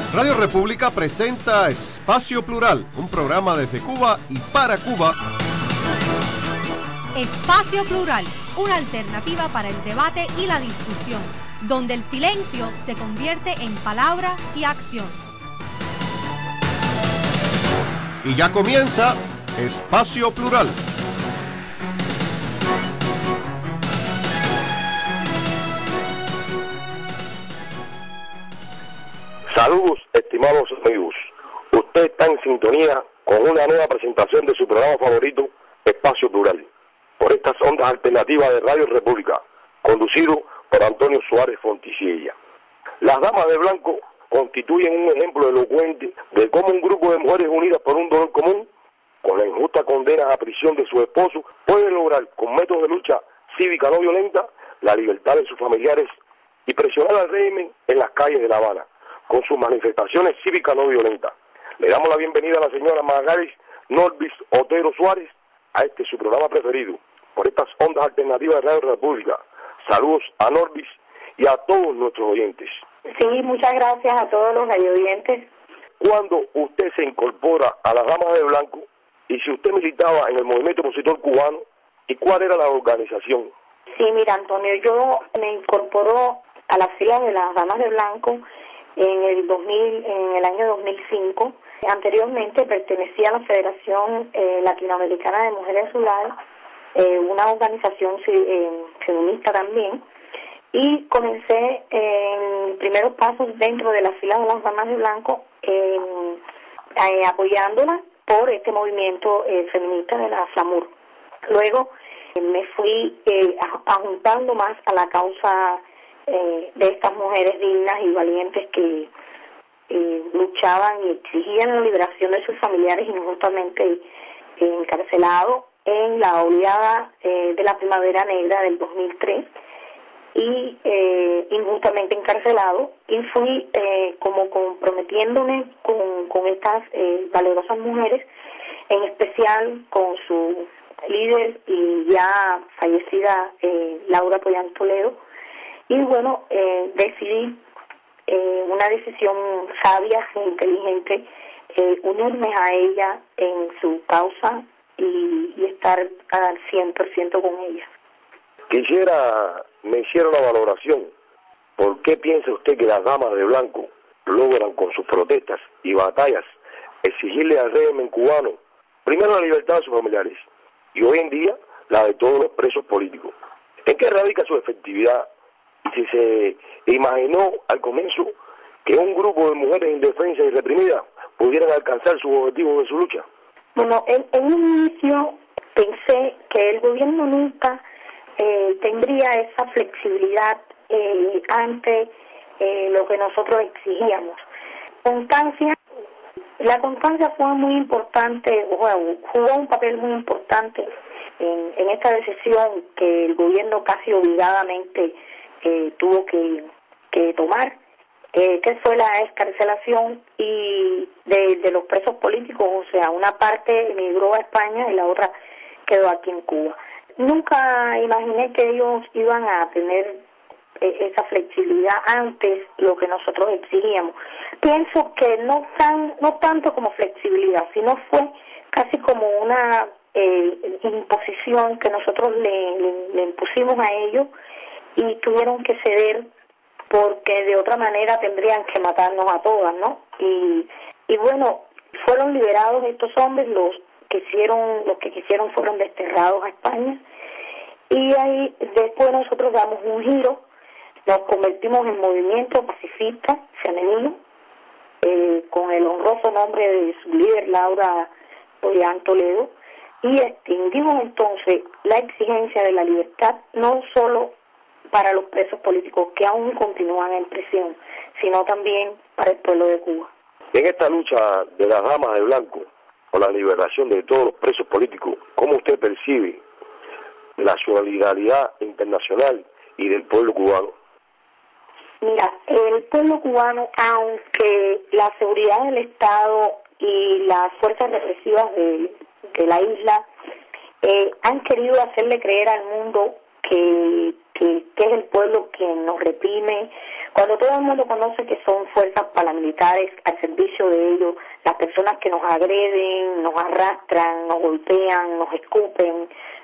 Radio República presenta Espacio Plural, un programa desde Cuba y para Cuba. Espacio Plural, una alternativa para el debate y la discusión, donde el silencio se convierte en palabra y acción. Y ya comienza Espacio Plural. Saludos, estimados amigos. Usted está en sintonía con una nueva presentación de su programa favorito, Espacio Plural, por estas ondas alternativas de Radio República, conducido por Antonio Suárez Fonticiella. Las damas de blanco constituyen un ejemplo elocuente de cómo un grupo de mujeres unidas por un dolor común, con la injusta condena a prisión de su esposo, pueden lograr con métodos de lucha cívica no violenta la libertad de sus familiares y presionar al régimen en las calles de La Habana con sus manifestaciones cívicas no violentas. Le damos la bienvenida a la señora Margaris Norbis Otero Suárez a este su programa preferido por estas ondas alternativas de Radio República. Saludos a Norbis y a todos nuestros oyentes. Sí, muchas gracias a todos los radioyentes. Cuando usted se incorpora a las damas de blanco y si usted militaba en el movimiento opositor cubano, ¿y cuál era la organización? Sí, mira, Antonio, yo me incorporó a las filas de las damas de blanco en el año 2005. Anteriormente pertenecía a la Federación Latinoamericana de Mujeres Rurales, una organización feminista también, y comencé en primeros pasos dentro de las filas de las damas de blanco, apoyándolas por este movimiento feminista de la FLAMUR. Luego me fui ajuntando más a la causa de estas mujeres dignas y valientes que luchaban y exigían la liberación de sus familiares injustamente encarcelados en la oleada de la Primavera Negra del 2003 y injustamente encarcelados, y fui como comprometiéndome con estas valerosas mujeres, en especial con su líder y ya fallecida Laura Pollán Toledo. Y bueno, decidí, una decisión sabia e inteligente, unirme a ella en su causa y estar al 100% con ella. Quisiera me hiciera una valoración. ¿Por qué piensa usted que las damas de blanco logran con sus protestas y batallas exigirle al régimen cubano, primero la libertad de sus familiares y hoy en día la de todos los presos políticos? ¿En qué radica su efectividad? Y si se imaginó al comienzo que un grupo de mujeres indefensas y reprimidas pudieran alcanzar sus objetivos de su lucha. Bueno, en un inicio pensé que el gobierno nunca tendría esa flexibilidad ante lo que nosotros exigíamos. La constancia fue muy importante, jugó un papel muy importante en esta decisión que el gobierno casi obligadamente tuvo que tomar, que fue la excarcelación y de los presos políticos. O sea, una parte emigró a España y la otra quedó aquí en Cuba. Nunca imaginé que ellos iban a tener esa flexibilidad antes lo que nosotros exigíamos. Pienso que no tanto como flexibilidad, sino fue casi como una imposición que nosotros le impusimos a ellos, y tuvieron que ceder porque de otra manera tendrían que matarnos a todas, ¿no? Y bueno, fueron liberados estos hombres, los que quisieron fueron desterrados a España, y ahí después nosotros damos un giro, nos convertimos en movimiento pacifista femenino, con el honroso nombre de su líder Laura Pollán Toledo, y extinguimos entonces la exigencia de la libertad, no solo para los presos políticos que aún continúan en prisión, sino también para el pueblo de Cuba. En esta lucha de las damas de blanco por la liberación de todos los presos políticos, ¿cómo usted percibe la solidaridad internacional y del pueblo cubano? Mira, el pueblo cubano, aunque la seguridad del Estado y las fuerzas represivas de la isla han querido hacerle creer al mundo que es el pueblo quien nos reprime Cuando todo el mundo conoce que son fuerzas paramilitares al servicio de ellos, las personas que nos agreden, nos arrastran, nos golpean, nos escupen,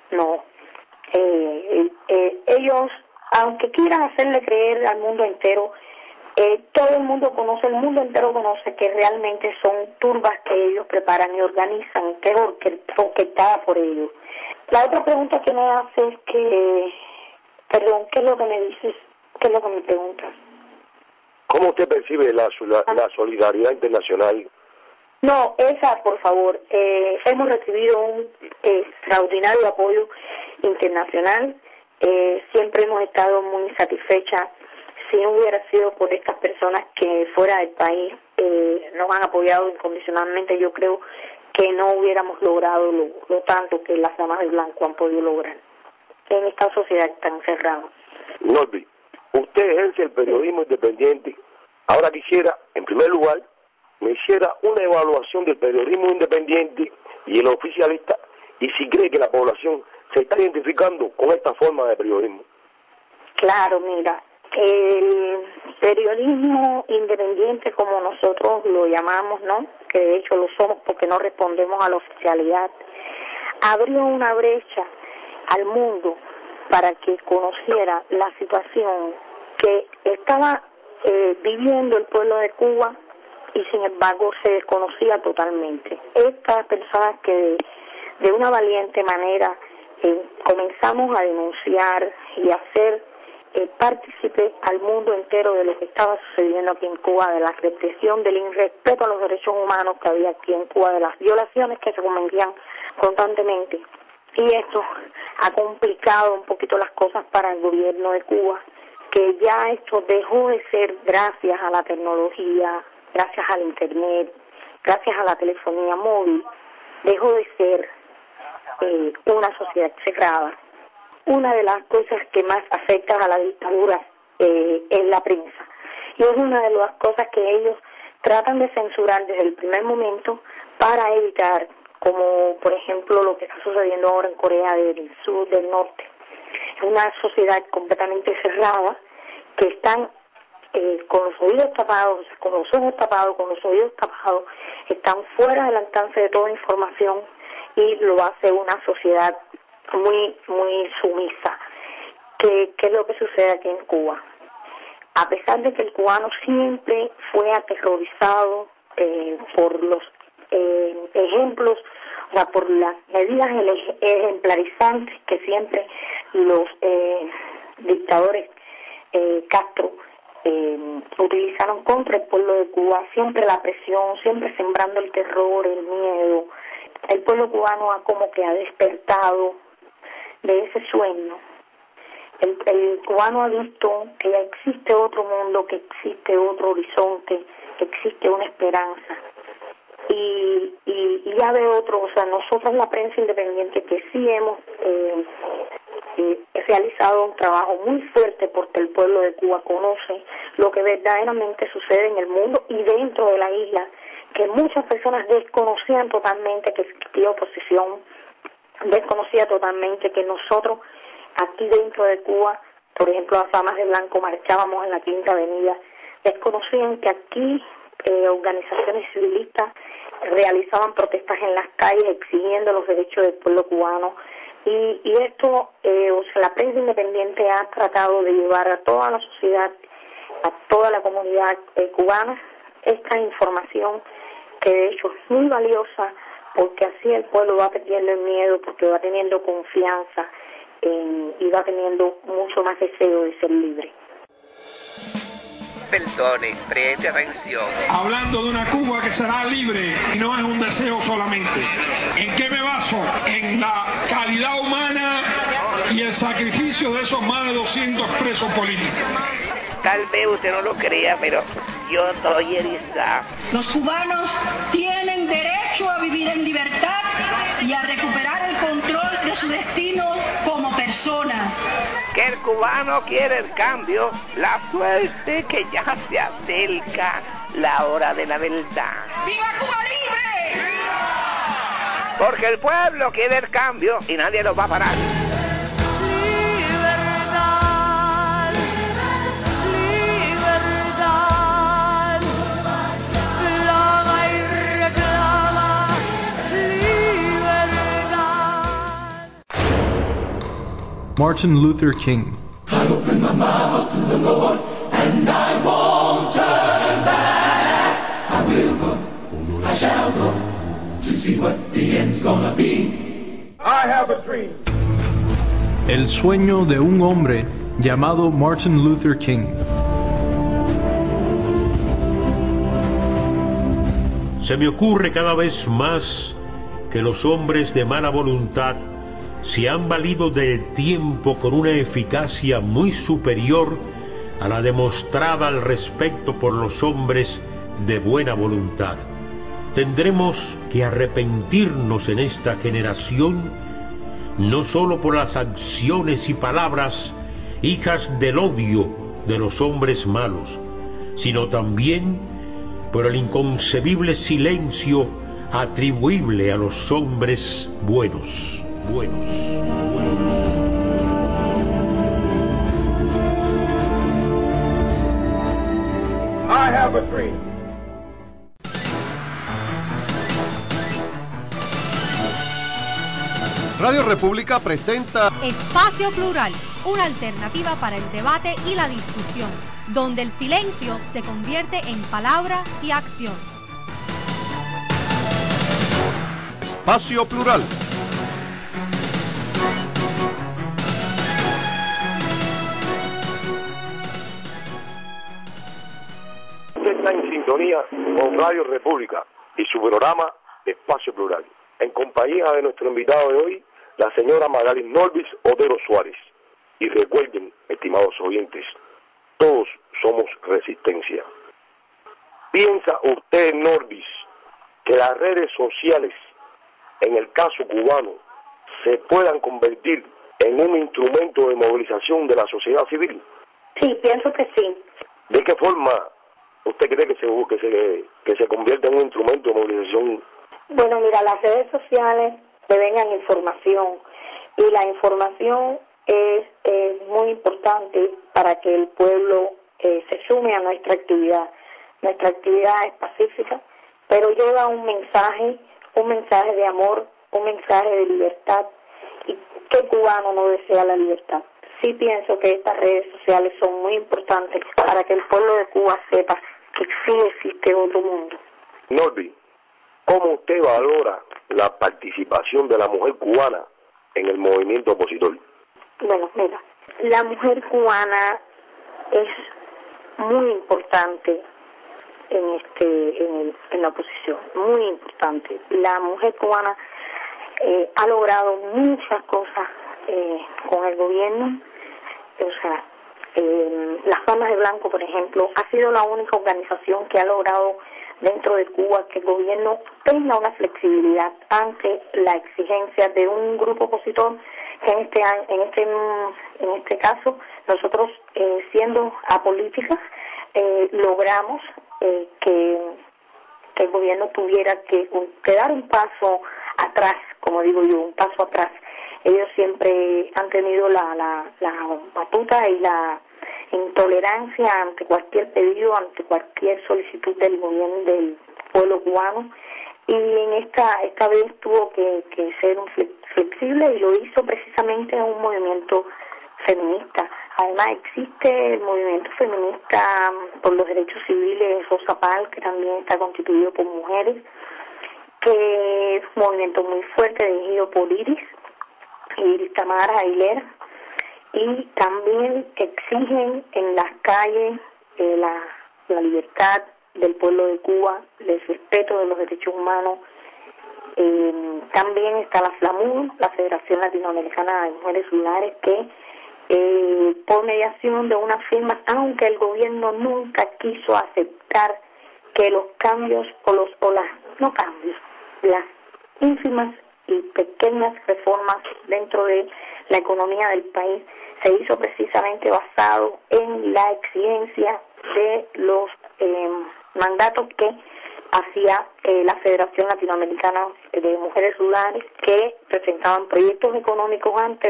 ellos, aunque quieran hacerle creer al mundo entero, todo el mundo entero conoce que realmente son turbas que ellos preparan y organizan, que es orquestada por ellos. La otra pregunta que me hace es que, perdón, ¿qué es lo que me dices? ¿Qué es lo que me preguntas? ¿Cómo usted percibe la solidaridad internacional? No, esa, por favor. Hemos recibido un extraordinario apoyo internacional. Siempre hemos estado muy satisfechas. Si no hubiera sido por estas personas que fuera del país nos han apoyado incondicionalmente, yo creo que no hubiéramos logrado lo tanto que las damas de blanco han podido lograr en esta sociedad tan cerrada. Norby, usted ejerce el periodismo independiente. Ahora quisiera, en primer lugar, me hiciera una evaluación del periodismo independiente y el oficialista, y si cree que la población se está identificando con esta forma de periodismo. Claro, mira, el periodismo independiente, como nosotros lo llamamos, ¿no?, que de hecho lo somos porque no respondemos a la oficialidad, abrió una brecha al mundo para que conociera la situación que estaba viviendo el pueblo de Cuba, y sin embargo se desconocía totalmente. Estas personas que de una valiente manera comenzamos a denunciar y a hacer partícipe al mundo entero de lo que estaba sucediendo aquí en Cuba, de la represión, del irrespeto a los derechos humanos que había aquí en Cuba, de las violaciones que se cometían constantemente. Y esto ha complicado un poquito las cosas para el gobierno de Cuba, que ya esto dejó de ser, gracias a la tecnología, gracias al internet, gracias a la telefonía móvil, dejó de ser una sociedad cerrada. Una de las cosas que más afecta a la dictadura es la prensa. Y es una de las cosas que ellos tratan de censurar desde el primer momento para evitar, como por ejemplo lo que está sucediendo ahora en Corea del Sur, del Norte. Es una sociedad completamente cerrada, que están con los oídos tapados, con los ojos tapados, con los oídos tapados, están fuera del alcance de toda información, y lo hace una sociedad muy sumisa. ¿Qué es lo que sucede aquí en Cuba? A pesar de que el cubano siempre fue aterrorizado por los ejemplos, o sea, por las medidas ejemplarizantes que siempre los dictadores Castro utilizaron contra el pueblo de Cuba, siempre la presión, siempre sembrando el terror, el miedo. El pueblo cubano como que ha despertado de ese sueño. El cubano ha visto que ya existe otro mundo, que existe otro horizonte, que existe una esperanza. Y ya ve otro, o sea, nosotros la prensa independiente que sí hemos realizado un trabajo muy fuerte porque el pueblo de Cuba conoce lo que verdaderamente sucede en el mundo y dentro de la isla, que muchas personas desconocían totalmente que existía oposición, desconocía totalmente que nosotros aquí dentro de Cuba, por ejemplo, las damas de blanco marchábamos en la Quinta Avenida, desconocían que aquí organizaciones civilistas realizaban protestas en las calles exigiendo los derechos del pueblo cubano, y esto, o sea, la prensa independiente ha tratado de llevar a toda la sociedad, a toda la comunidad cubana, esta información que de hecho es muy valiosa, porque así el pueblo va perdiendo el miedo, porque va teniendo confianza y va teniendo mucho más deseo de ser libre. Perdone, preste atención. Hablando de una Cuba que será libre y no es un deseo solamente. ¿En qué me baso? En la calidad humana y el sacrificio de esos más de 200 presos políticos. Tal vez usted no lo crea, pero yo estoy erizado. Los cubanos tienen derecho a vivir en libertad y a recuperar el control de su destino como personas. Que el cubano quiere el cambio, la suerte que ya se acerca la hora de la verdad. ¡Viva Cuba libre! Porque el pueblo quiere el cambio y nadie lo va a parar. Libertad, libertad. Martin Luther King. I open my mouth to the Lord and I won't turn back. I will go, I shall go, to see what the end's gonna be. I have a dream. El sueño de un hombre llamado Martin Luther King. Se me ocurre cada vez más que los hombres de mala voluntad se han valido del tiempo con una eficacia muy superior a la demostrada al respecto por los hombres de buena voluntad. Tendremos que arrepentirnos en esta generación, no solo por las acciones y palabras hijas del odio de los hombres malos, sino también por el inconcebible silencio atribuible a los hombres buenos. I have a dream. Radio República presenta Espacio Plural, una alternativa para el debate y la discusión, donde el silencio se convierte en palabra y acción. Espacio Plural. Usted está en sintonía con Radio República y su programa Espacio Plural, en compañía de nuestro invitado de hoy, la señora Magali Norbis Otero Suárez. Y recuerden, estimados oyentes, todos somos resistencia. ¿Piensa usted, Norbis, que las redes sociales, en el caso cubano, se puedan convertir en un instrumento de movilización de la sociedad civil? Sí, pienso que sí. ¿De qué forma usted cree que se convierte en un instrumento de movilización? Bueno, mira, las redes sociales devengan información y la información es muy importante para que el pueblo se sume a nuestra actividad. Nuestra actividad es pacífica, pero lleva un mensaje de amor, un mensaje de libertad. ¿Y qué cubano no desea la libertad? Sí pienso que estas redes sociales son muy importantes para que el pueblo de Cuba sepa que sí existe otro mundo. Norby, ¿cómo usted valora la participación de la mujer cubana en el movimiento opositor? Bueno, mira, la mujer cubana es muy importante en la oposición, muy importante. La mujer cubana ha logrado muchas cosas con el gobierno. O sea, las Damas de Blanco, por ejemplo, ha sido la única organización que ha logrado dentro de Cuba que el gobierno tenga una flexibilidad ante la exigencia de un grupo opositor que en este caso nosotros siendo apolíticas logramos que el gobierno tuviera que dar un paso atrás, como digo yo, un paso atrás. Ellos siempre han tenido la batuta y la intolerancia ante cualquier pedido, ante cualquier solicitud del gobierno del pueblo cubano, y en esta vez tuvo que ser flexible y lo hizo precisamente en un movimiento feminista. Además existe el movimiento feminista por los derechos civiles Rosa Pal, que también está constituido por mujeres, que es un movimiento muy fuerte dirigido por Iris Tamara Aguilera, y también exigen en las calles la libertad del pueblo de Cuba, el respeto de los derechos humanos. También está la FLAMUR, la Federación Latinoamericana de Mujeres Rurales, que por mediación de unas firmas, aunque el gobierno nunca quiso aceptar que los cambios las ínfimas y pequeñas reformas dentro de la economía del país se hizo precisamente basado en la exigencia de los mandatos que hacía la Federación Latinoamericana de Mujeres Rurales, que presentaban proyectos económicos ante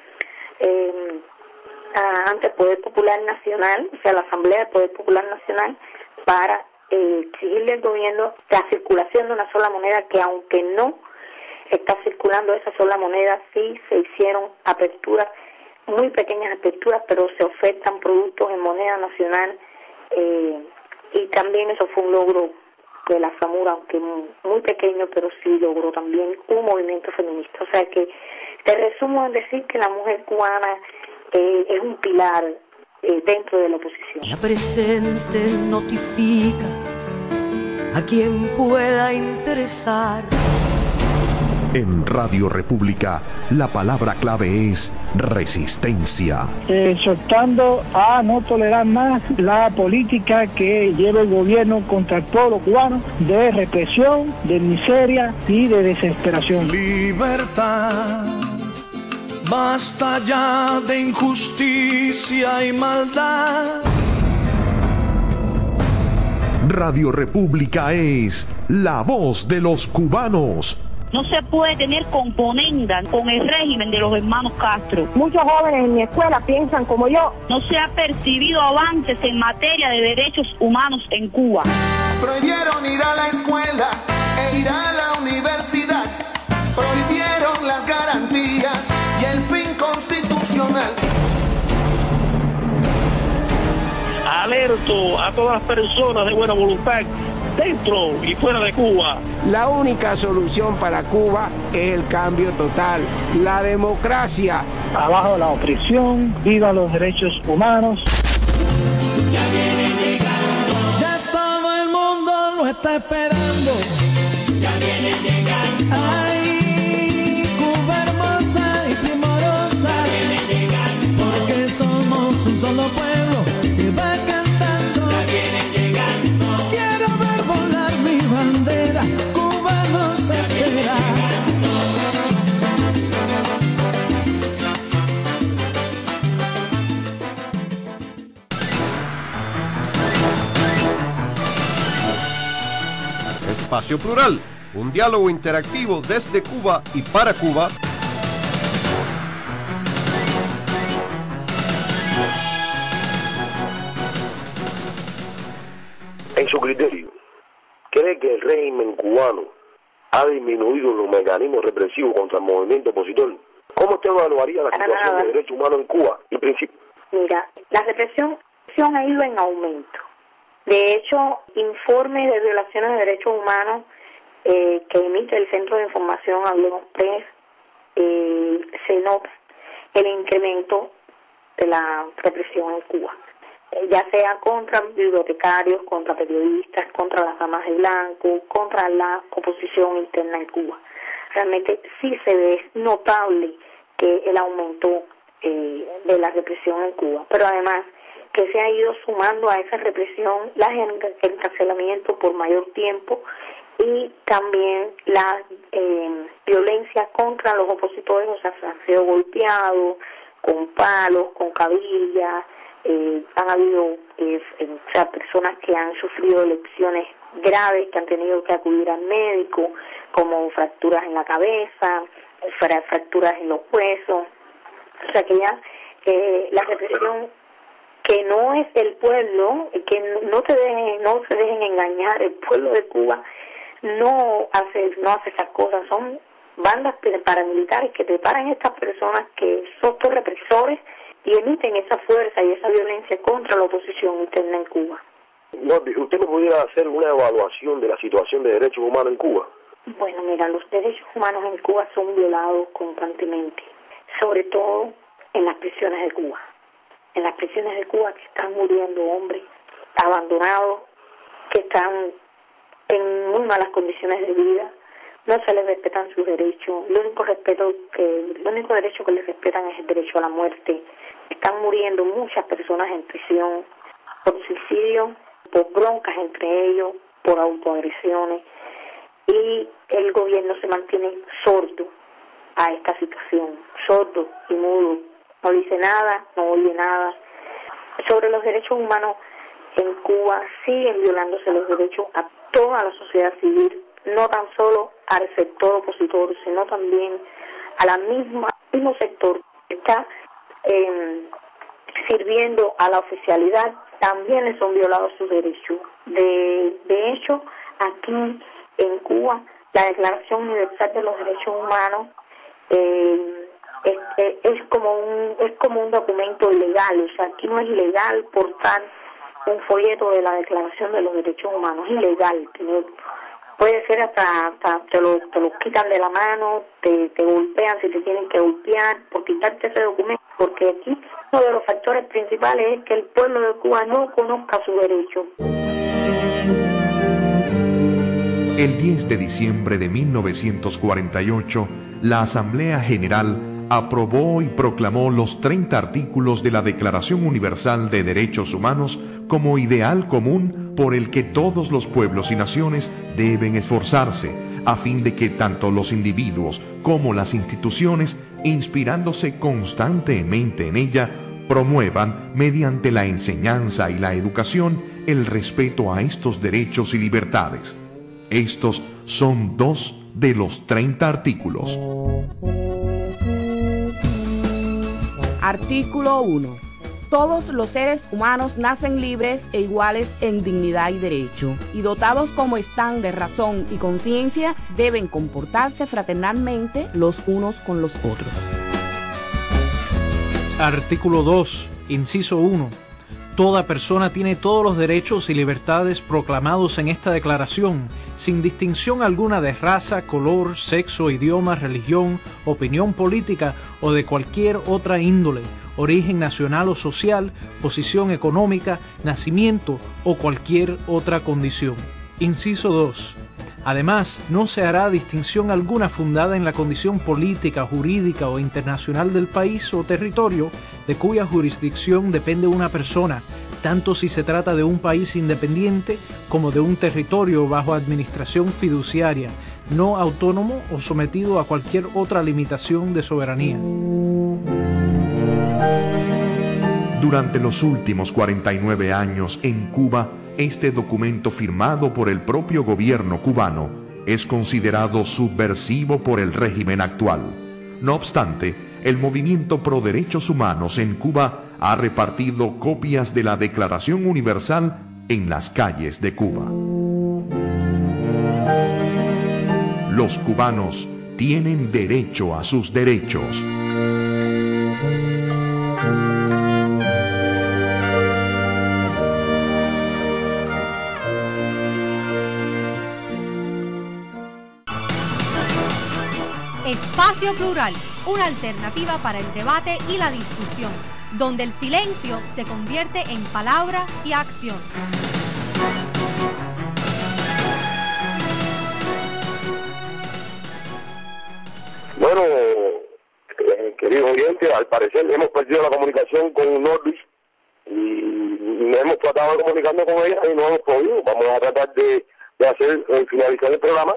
el Poder Popular Nacional, o sea, la Asamblea del Poder Popular Nacional, para exigirle al gobierno la circulación de una sola moneda, que aunque no está circulando esa sola moneda, sí se hicieron aperturas muy pequeñas aperturas, pero se ofertan productos en moneda nacional, y también eso fue un logro de la FAMUR, aunque muy pequeño, pero sí logró también un movimiento feminista. O sea que te resumo en decir que la mujer cubana es un pilar dentro de la oposición. La presente notifica a quien pueda interesar. En Radio República, la palabra clave es resistencia. Exhortando a no tolerar más la política que lleva el gobierno contra el pueblo cubano, de represión, de miseria y de desesperación. Libertad, basta ya de injusticia y maldad. Radio República es la voz de los cubanos. No se puede tener componenda con el régimen de los hermanos Castro. Muchos jóvenes en mi escuela piensan como yo. No se ha percibido avances en materia de derechos humanos en Cuba. Prohibieron ir a la escuela e ir a la universidad. Prohibieron las garantías y el fin constitucional. Alerto a todas las personas de buena voluntad, dentro y fuera de Cuba. La única solución para Cuba es el cambio total, la democracia. Abajo la opresión, viva los derechos humanos. Ya viene llegando, Ya todo el mundo lo está esperando. ya viene llegando, Ay, Cuba hermosa y primorosa, ya viene llegando, porque somos un solo pueblo que va cantando. ya viene llegando, Quiero ver volar mi bandera, Cuba nos espera. Espacio Plural, un diálogo interactivo desde Cuba y para Cuba. En su criterio, ¿cree que el régimen cubano ha disminuido los mecanismos represivos contra el movimiento opositor? ¿Cómo usted evaluaría la situación de derechos humanos en Cuba y principio? Mira, la represión ha ido en aumento. De hecho, informes de violaciones de derechos humanos que emite el Centro de Información Hablemos Press, se nota el incremento de la represión en Cuba, ya sea contra bibliotecarios, contra periodistas, contra las damas de blanco, contra la oposición interna en Cuba. Realmente sí se ve, es notable que el aumento de la represión en Cuba, pero además que se ha ido sumando a esa represión el encarcelamiento por mayor tiempo y también la violencia contra los opositores. O sea, se han sido golpeados con palos, con cabillas, han habido personas que han sufrido lesiones graves, que han tenido que acudir al médico, como fracturas en la cabeza, fracturas en los huesos. O sea que ya la represión, que no es el pueblo, que no se dejen engañar, el pueblo de Cuba no hace esas cosas, son bandas paramilitares que preparan a estas personas que son todos represores y emiten esa fuerza y esa violencia contra la oposición interna en Cuba. ¿Usted me pudiera hacer una evaluación de la situación de derechos humanos en Cuba? Bueno, mira, los derechos humanos en Cuba son violados constantemente, sobre todo en las prisiones de Cuba. En las prisiones de Cuba que están muriendo hombres abandonados, que están en muy malas condiciones de vida, no se les respetan sus derechos. El único derecho que les respetan es el derecho a la muerte. Están muriendo muchas personas en prisión por suicidio, por broncas entre ellos, por autoagresiones, y el gobierno se mantiene sordo a esta situación, sordo y mudo. No dice nada, no oye nada. Sobre los derechos humanos en Cuba siguen violándose los derechos a toda la sociedad civil, no tan solo al sector opositor, sino también al mismo sector que está sirviendo a la oficialidad, también les son violados sus derechos. De hecho, aquí en Cuba, la Declaración Universal de los Derechos Humanos es como un documento ilegal. O sea, aquí no es ilegal portar un folleto de la Declaración de los Derechos Humanos. Es ilegal. Puede ser hasta te lo quitan de la mano, te golpean si te tienen que golpear por quitarte ese documento, porque aquí uno de los factores principales es que el pueblo de Cuba no conozca su derecho. El 10 de diciembre de 1948, la Asamblea General aprobó y proclamó los 30 artículos de la Declaración Universal de Derechos Humanos como ideal común por el que todos los pueblos y naciones deben esforzarse, a fin de que tanto los individuos como las instituciones, inspirándose constantemente en ella, promuevan, mediante la enseñanza y la educación, el respeto a estos derechos y libertades. Estos son 2 de los 30 artículos. Artículo 1. Todos los seres humanos nacen libres e iguales en dignidad y derecho, y dotados como están de razón y conciencia, deben comportarse fraternalmente los unos con los otros. Artículo 2, inciso 1. Toda persona tiene todos los derechos y libertades proclamados en esta declaración, sin distinción alguna de raza, color, sexo, idioma, religión, opinión política o de cualquier otra índole, origen nacional o social, posición económica, nacimiento o cualquier otra condición. Inciso 2. Además, no se hará distinción alguna fundada en la condición política, jurídica o internacional del país o territorio de cuya jurisdicción depende una persona, tanto si se trata de un país independiente como de un territorio bajo administración fiduciaria, no autónomo o sometido a cualquier otra limitación de soberanía. Durante los últimos 49 años en Cuba, este documento firmado por el propio gobierno cubano es considerado subversivo por el régimen actual. No obstante, el movimiento pro derechos humanos en Cuba ha repartido copias de la Declaración Universal en las calles de Cuba. Los cubanos tienen derecho a sus derechos. Espacio Plural, una alternativa para el debate y la discusión, donde el silencio se convierte en palabra y acción. Bueno, queridos oyentes, al parecer hemos perdido la comunicación con Norbis y hemos tratado de comunicarnos con ella y no hemos podido. Vamos a tratar de finalizar el programa.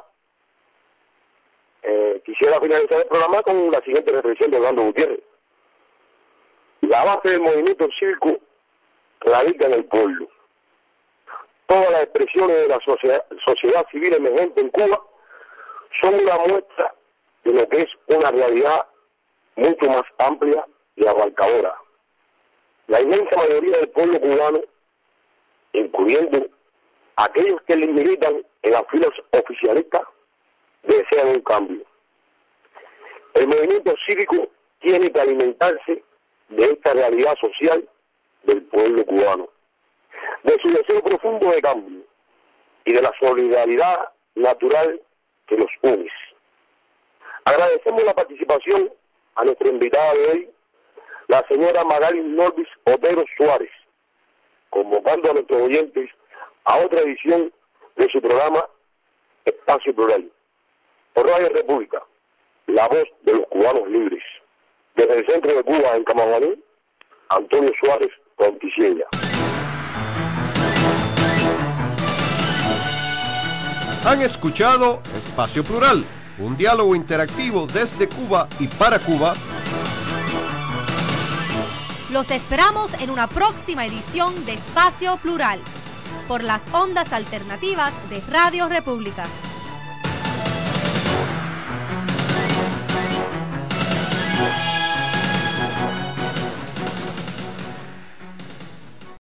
Quisiera finalizar el programa con la siguiente reflexión de Orlando Gutiérrez. La base del movimiento cívico radica en el pueblo. Todas las expresiones de la sociedad civil emergente en Cuba son una muestra de lo que es una realidad mucho más amplia y abarcadora. La inmensa mayoría del pueblo cubano, incluyendo aquellos que le militan en las filas oficialistas, desean un cambio. El movimiento cívico tiene que alimentarse de esta realidad social del pueblo cubano, de su deseo profundo de cambio y de la solidaridad natural que los une. Agradecemos la participación a nuestra invitada de hoy, la señora Magali Norbis Otero Suárez, convocando a nuestros oyentes a otra edición de su programa Espacio Plural. Por Radio República, la voz de los cubanos libres. Desde el centro de Cuba, en Camaguaní, Antonio Suárez Ponticella. Han escuchado Espacio Plural, un diálogo interactivo desde Cuba y para Cuba. Los esperamos en una próxima edición de Espacio Plural, por las ondas alternativas de Radio República.